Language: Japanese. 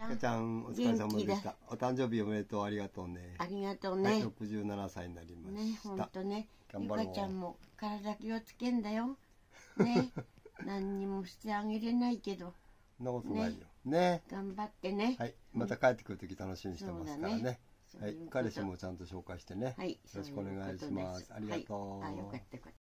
かちゃん、お疲れ様でした。お誕生日おめでとう、ありがとうね。 ありがとうね。 はい、67歳になりました。 ね、ほんとね。 頑張ろう。 ゆかちゃんも体気をつけんだよ。ね。何にもしてあげれないけど。 そんなことないよ。ね。 頑張ってね。 はい、また帰ってくるとき楽しみにしてますからね。はい、彼氏もちゃんと紹介してね。はい、よろしくお願いします。ありがとう。 あ、よかった。